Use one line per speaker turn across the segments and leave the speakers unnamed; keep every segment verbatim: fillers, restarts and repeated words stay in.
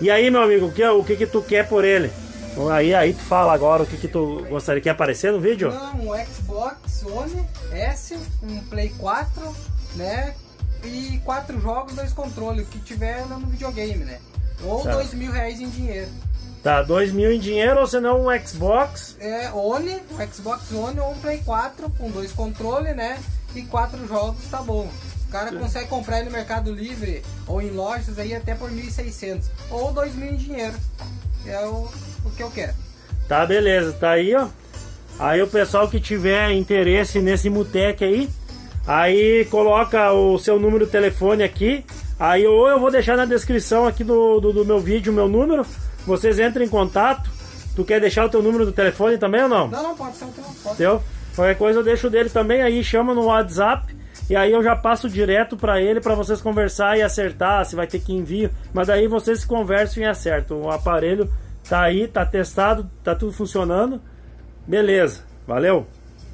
E aí, meu amigo, o que, o que que tu quer por ele? Aí, aí tu fala agora o que que tu gostaria. Quer aparecer no vídeo?
Não, um Xbox One S, um Play quatro, né? E quatro jogos, dois controles, o que tiver no videogame, né? Ou
Tá.
dois mil reais em dinheiro.
Tá, dois mil em dinheiro ou senão um Xbox.
É, One, um Xbox One ou um Play quatro com dois controles, né? E quatro jogos, tá bom. O cara consegue comprar ele no Mercado Livre ou em lojas aí até por mil e seiscentos. Ou dois mil em dinheiro. É o, o que eu quero.
Tá, beleza, tá aí, ó. Aí o pessoal que tiver interesse nesse Mutec aí, aí coloca o seu número de telefone aqui. Aí ou eu vou deixar na descrição aqui do, do, do meu vídeo, o meu número. Vocês entram em contato. Tu quer deixar o teu número do telefone também ou não?
Não, não, pode ser o teu. Pode.
Teu? Qualquer coisa eu deixo dele também, aí chama no WhatsApp. E aí eu já passo direto pra ele, pra vocês conversar e acertar, se vai ter que envio. Mas daí vocês se conversam e acertam. O aparelho tá aí, tá testado, tá tudo funcionando. Beleza, valeu!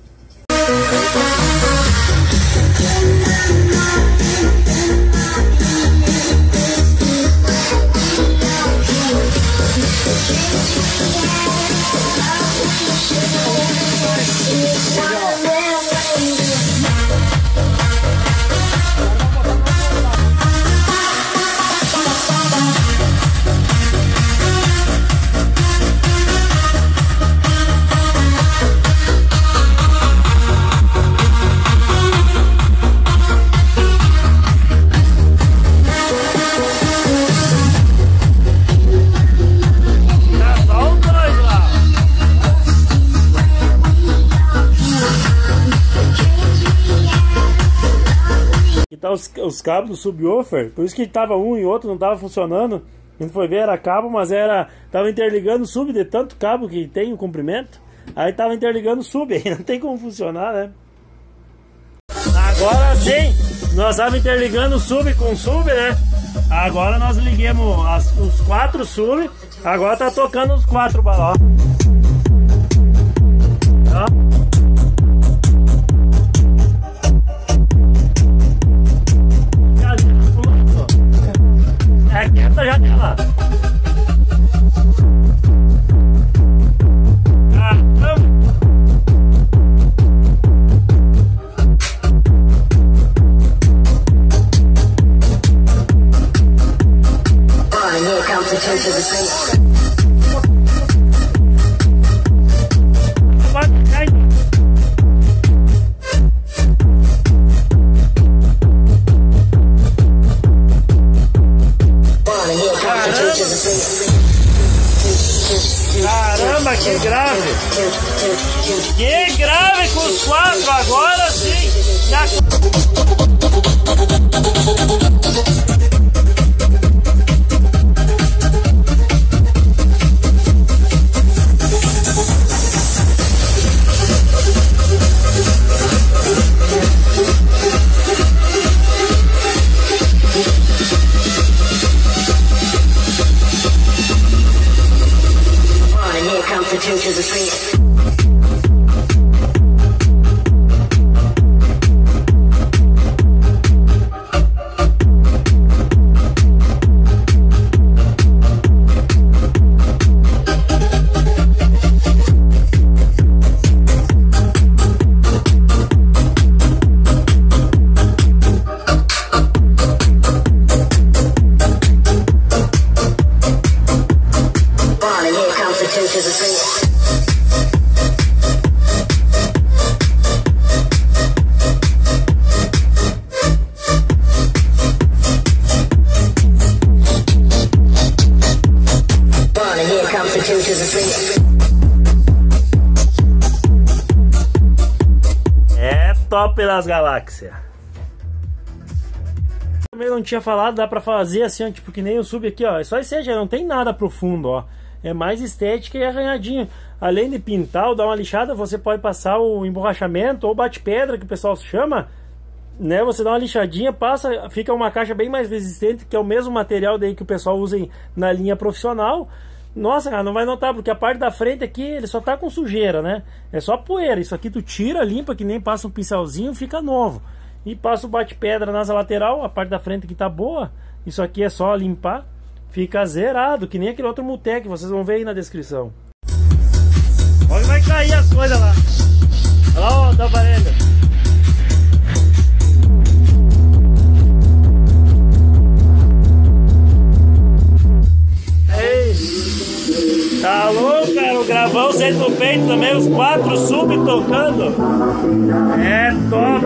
Tá os, os cabos do subwoofer, por isso que tava um e outro não tava funcionando. A gente foi ver, era cabo, mas era tava interligando sub de tanto cabo que tem o comprimento. Aí tava interligando sub, aí não tem como funcionar, né? Agora sim, nós tava interligando sub com sub, né? Agora nós liguemos as, os quatro sub, agora tá tocando os quatro balão. Ó. É quieta a janela. Caramba. Caramba, que grave! Que grave com os quatro, agora sim! Já... É top das galáxias. Também não tinha falado, dá pra fazer assim, ó, tipo que nem o sub aqui, ó. É só esse, já não tem nada profundo, ó. É mais estética e arranhadinho. Além de pintar ou dar uma lixada, você pode passar o emborrachamento ou bate-pedra, que o pessoal chama, né? Você dá uma lixadinha, passa, fica uma caixa bem mais resistente, que é o mesmo material daí que o pessoal usa em, na linha profissional. Nossa, cara, não vai notar, porque a parte da frente aqui, ele só tá com sujeira, né? É só poeira. Isso aqui tu tira, limpa, que nem passa um pincelzinho, fica novo. E passa o bate-pedra nas lateral, a parte da frente que tá boa. Isso aqui é só limpar. fica zerado, que nem aquele outro Multec, vocês vão ver aí na descrição. Olha, vai cair as coisas lá. Olha lá, ó, da varanda. Ei, tá louco, cara? O gravão sente no peito também, os quatro sub tocando. É top.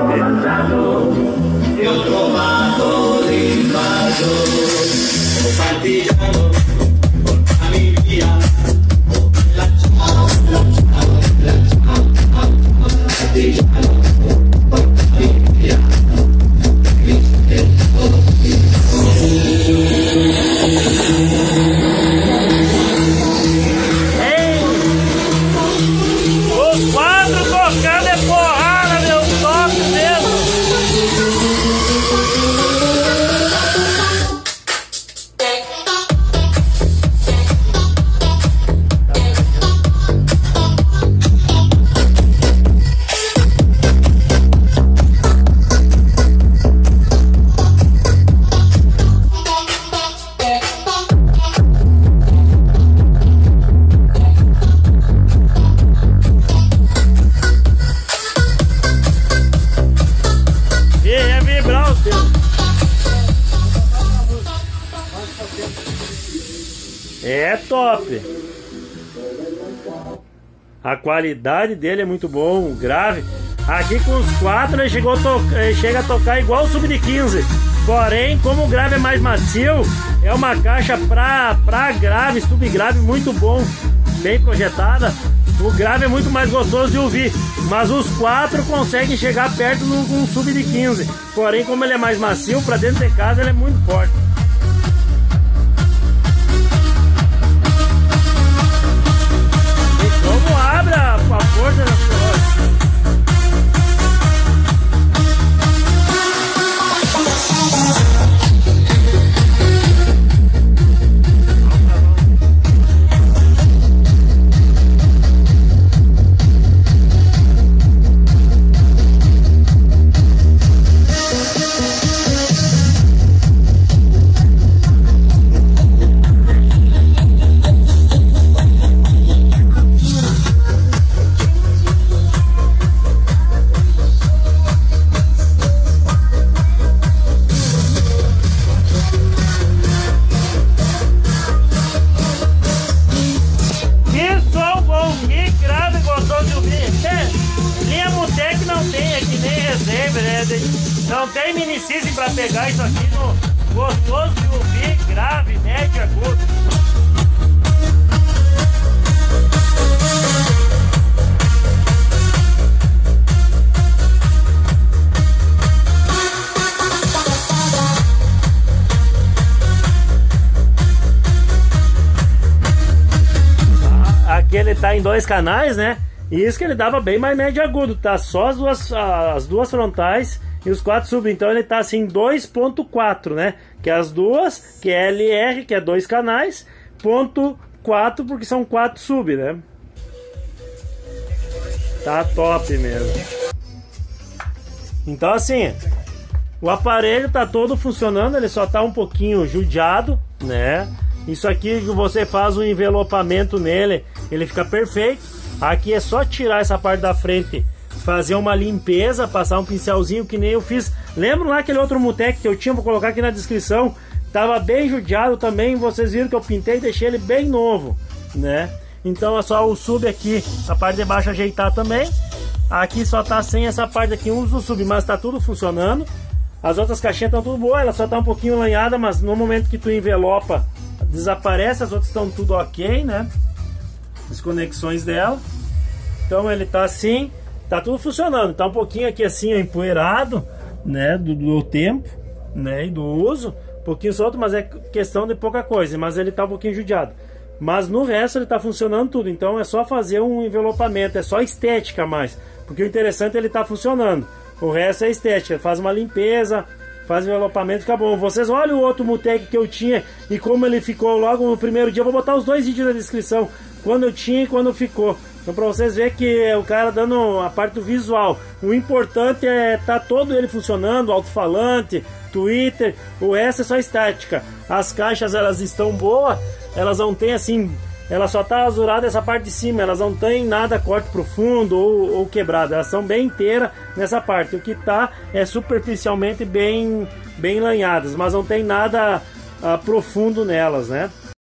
Eu trovado invasor, o partigiano, a minha, la ciao, la ciao, la ciao, partigiano, mia, ei, os quatro tocando é porrada, meu, top mesmo. É top. A qualidade dele é muito bom, o grave. Aqui com os quatro ele, chegou a ele chega a tocar igual o sub de quinze. Porém, como o grave é mais macio, é uma caixa pra, pra grave, subgrave muito bom, bem projetada. O grave é muito mais gostoso de ouvir, mas os quatro conseguem chegar perto de um sub de quinze. Porém, como ele é mais macio, pra dentro de casa ele é muito forte. E como abre a, a força da sua... Não tem mini-season pra pegar isso aqui no gostoso de ouvir, grave, médio, agudo. Aqui ele tá em dois canais, né? E isso que ele dava bem mais médio agudo, tá? Só as duas, as duas frontais e os quatro sub, então ele tá assim dois ponto quatro, né? Que é as duas, que é L R, que é dois canais, ponto quatro, porque são quatro sub, né? Tá top mesmo. Então assim, o aparelho tá todo funcionando, ele só tá um pouquinho judiado, né? Isso aqui que você faz o envelopamento nele, ele fica perfeito. Aqui é só tirar essa parte da frente, fazer uma limpeza, passar um pincelzinho que nem eu fiz. Lembra lá aquele outro Multec que eu tinha, vou colocar aqui na descrição. Tava bem judiado também, vocês viram que eu pintei e deixei ele bem novo, né? Então é só o sub aqui, a parte de baixo ajeitar também. Aqui só tá sem essa parte aqui, um do sub, mas tá tudo funcionando. As outras caixinhas estão tudo boas, ela só tá um pouquinho lanhada, mas no momento que tu envelopa, desaparece, as outras estão tudo ok, né? As conexões dela. Então ele tá assim, tá tudo funcionando. Tá um pouquinho aqui assim, ó, empoeirado, né, do, do tempo, né, e do uso, um pouquinho solto, mas é questão de pouca coisa, mas ele tá um pouquinho judiado. Mas no resto ele tá funcionando tudo, então é só fazer um envelopamento, é só estética mais, porque o interessante é ele tá funcionando. O resto é estética, faz uma limpeza, faz envelopamento, fica bom. Vocês olhem o outro Multec que eu tinha e como ele ficou logo no primeiro dia. Eu vou botar os dois vídeos na descrição. quando tinha e quando ficou. Então para vocês verem que o cara dando a parte do visual, o importante é tá todo ele funcionando, alto-falante, Twitter, o resto é só estática. As caixas elas estão boas, elas não tem assim, ela só tá azurada essa parte de cima, elas não tem nada corte profundo ou, ou quebrado, elas são bem inteiras nessa parte. O que tá é superficialmente bem, bem lanhadas, mas não tem nada uh, profundo nelas, né?